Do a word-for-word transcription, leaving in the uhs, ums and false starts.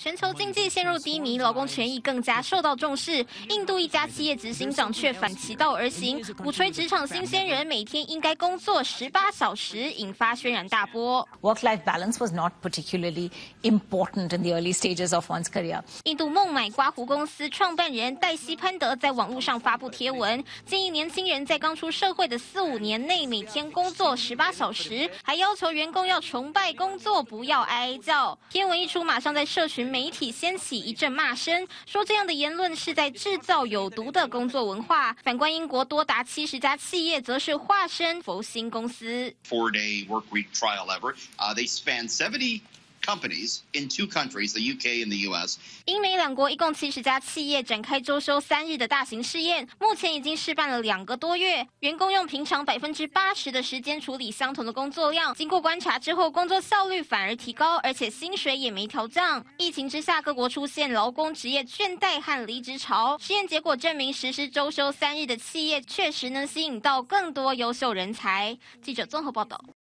全球经济陷入低迷，劳工权益更加受到重视。印度一家企业执行长却反其道而行，鼓吹职场新鲜人每天应该工作十八小时，引发轩然大波。 Work-life balance was not particularly important in the early stages of one's career. 印度孟买刮胡公司创办人黛西潘德在网络上发布贴文，建议年轻人在刚出社会的四五年内每天工作十八小时，还要求员工要崇拜工作，不要哀哀叫。贴文一出，马上在社群媒体掀起一阵骂声，说这样的言论是在制造有毒的工作文化。反观英国多达七十家企业，则是化身佛心公司。 Four-day work week trial ever. Uh, they span seventy companies in two countries, the U K and the U S. 英美两国一共七十家企业展开周休三日的大型试验，目前已经试办了两个多月。员工用平常百分之八十的时间处理相同的工作量，经过观察之后，工作效率反而提高，而且薪水也没调降。疫情之下，各国出现劳工职业倦怠和离职潮。实验结果证明，实施周休三日的企业确实能吸引到更多优秀人才。记者综合报道。